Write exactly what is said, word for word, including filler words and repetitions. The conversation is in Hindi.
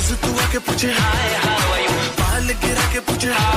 तू आके पूछे हाय हाउ आर यू, बाल गिरा के पूछे